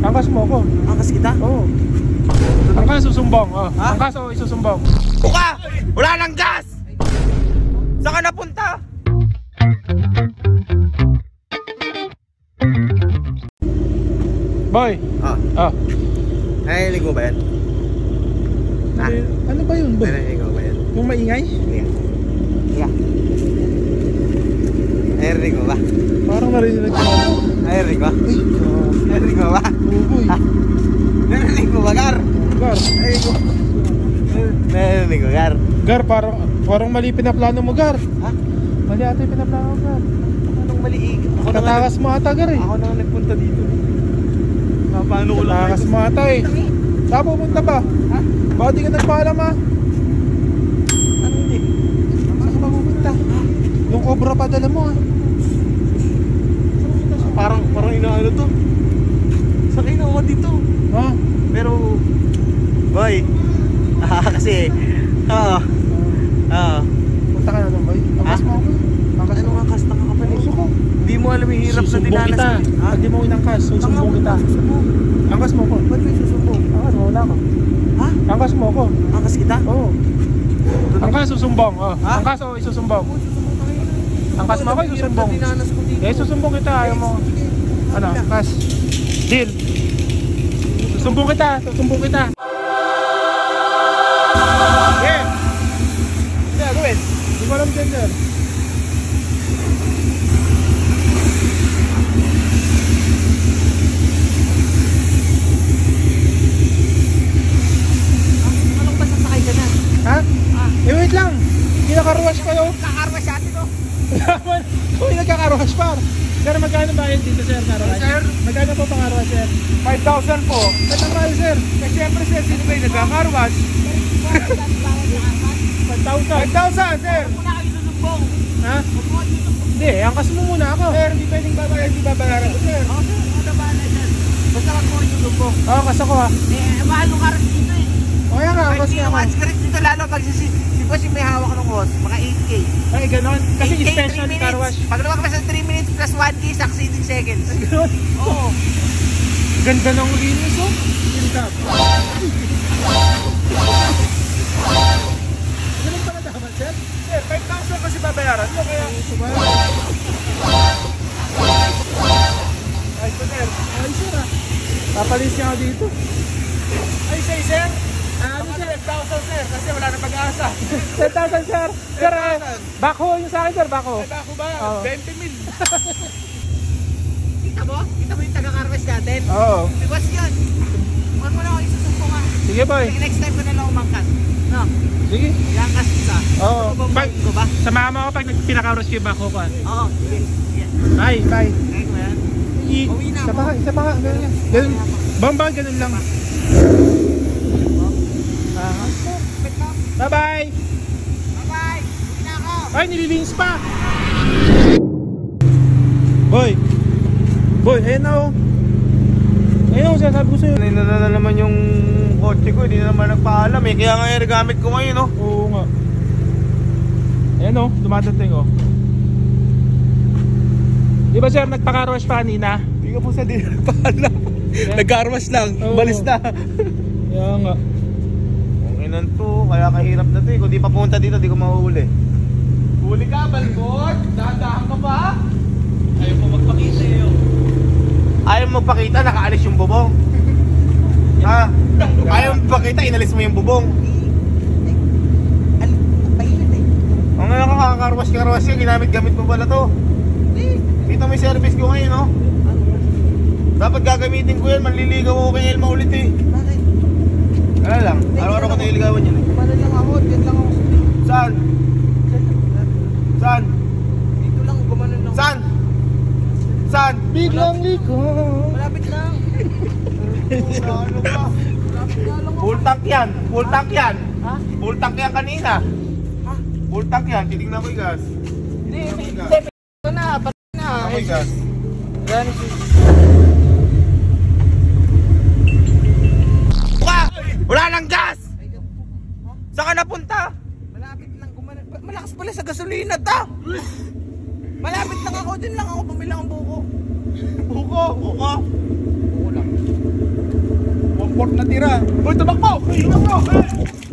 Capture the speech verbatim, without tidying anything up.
Angkas mo ako. Angkas kita? Oo. Angkas susumbong. Oh. Angkas o isusumbong. Buka! Wala nang gas! Saan ka napunta? Boy. Ah. Ah. Narinig mo ba yan? Ha? Ano ba yun, boy? Narinig mo ba yan? Yung maingay? Yeah. Yeah. Narinig mo ba? Parang narinig ko. Narinig mo? Ay, God. Narinig mo ba? Oo, boy. Ha? Narinig mo ba, Gar? Gar. Narinig mo? Narinig mo, Gar? Gar, parang, parang mali pinaplano mo, Gar. Ha? Mali ata yung pinaplano mo, Gar. Anong maliig? Ako naman, Tatakas mo ata, Gar eh. ako naman nagpunta dito. Paano ko lang? Tatakas mo ata eh. Saan pupunta ba? Ha? Bakit di ka nagpaalam, ha? Ano hindi? Saan ka ba pupunta? Yung cobra pa dala mo, ha? Parang, parang inaano to. Sakay na ako dito. Ha? Pero, boy, ah, kasi, oo, oo. Punta ka na doon, boy. Angkas Ha? mo ako. Angkas Ano mo. nga kas, tanga ka pa Gusto ko. Hindi mo alam yung hirap na Susumbong dinanas kita. ko. Ha? Pag di mo inangkas, susumbong kita. Susumbong. Angkas mo ako. Ba't may susumbong? Angkas mo, wala ko. Ha? Angkas mo ako. Angkas kita? Oo. Angkas, susumbong. Oh. Ha? Angkas o isusumbong. Angkas mo ako, isusumbong. Hirap na dinanas ko dito. Eh, susumbong kita. Ayaw mo. Ano? Angkas. Deal. Susumbong kita. Susumbong kita. Yeah. Hindi, gawin. Hindi ko alam gender. Anong ba sasakay ka na? Ha? Ah. Eh, wait lang. Hindi nakaruwash kayo. Kakarwas siya atin, oh. Uy, nagkakaruwash pa. Sir, magkano bayad dito, sir? Karuwash? Sir? Magkano po pangaruwash, sir? five thousand po. Ba't ang mahal, sir? Eh, syempre, sir, sino ba yung nagkakarwas? five thousand. five thousand, sir. Muna kayo susumbong. Ha? Hindi, angkas mo muna ako. Sir, hindi pwedeng babayaran, hindi babayaran ko, sir. Oo, sir. Ano ba na, sir? Basta wag mo kayo susumbong. Oo, angkas ako, ha. Eh, mahal yung karas dito eh. O, yan nga, angkas Hindi nga yung ako. ads dito lalo pag si, si boss yung may hawak ng host, mga eight K. Ay, ganon. Kasi eight K, special three car wash. minutes. Pag naman ka sa three minutes plus one K succeeding seconds. Ganon. Oo. Ganda ng linis, oh. Ganda. Ganun pala dapat, sir? Sir, five thousand kasi babayaran ko, kaya... Ay, ito, sir. Ay, sir, ah. Papalis niya ako dito. Ay, say, sir. Ah, ano, sir? ten thousand, sir, kasi wala na pag-asa. ten thousand, sir. Sir, eh, bako yung sa akin, sir, bako. Ay, bako ba? Oo. twenty mil. Kita mo? Kita mo yung taga-carwash natin? Oo. Si boss yun. Huwag mo na ako isusumbong ha. Sige, boy. Sige, next time ko na lang umangkas. No? Sige. Iangkas kita. Oo. Ano bang Pag, bangin ko ba? samahan mo ako pag pinaka-rush yung bako ko, ah. Oo, sige. Sige. Bye, bye. Kaya ko yan. I- Uwi na Isa ako. pa, isa pa, ganun yan. Ganun. Bamba, ganun lang. Ah. Bye-bye. Bye-bye. Uwi na ako. Ay, nililinis pa. Boy. Boy, ayun na, oh. Ayun, oh, sinasabi ko sa'yo. Hindi na naman yung kotse ko, hindi na naman nagpaalam eh. Kaya nga yung gamit ko ngayon, no? Oo nga. Ayan, oh, dumadating, oh. Di ba, sir, nagpaka-rush pa kanina? Hindi ka po sa di nagpaalam. Nag-carwash lang, Oo. balis na. Kaya nga. Okay nan to, kaya kahirap na to eh. Kung di pa pumunta dito, di ko mahuhuli. Huli ka, Balbon? Dahan-dahan ka ba? Ayaw mo magpakita eh. Ayaw mo magpakita, nakaalis yung bubong. Ha? Ayaw mo magpakita, inalis mo yung bubong. Ano? Painit eh. Ang ngayon ka kakakarwas-karwas yun, ginamit-gamit mo pala to. Kita mo yung service ko ngayon, no? Dapat gagamitin ko yan, manliligaw ako kay Elma ulit eh. Bakit? Wala lang, araw-araw ko nililigawan yan eh. Kumano lang ako, dyan lang ako sa Saan? Saan? dito lang, gumano lang. Saan? Saan? Biglang liko. Malapit lang. Ano ba? Malapit nga lang ako. Full tank yan, full tank yan. Ha? Full tank yan kanina. Ha? Full tank yan, titignan ko yung gas. Hindi, Ano hindi. ka? Ito na, ba't na? Ako yung gas. Yan. Buka! Wala nang gas! Saan ka napunta? Malapit lang gumano. Malakas pala sa gasolina to. Malapit lang ako, dyan lang ako bumili ng buko. Buko, buko. Buko lang. pork na tira. Uy, tumakbo! Uy, tumakbo!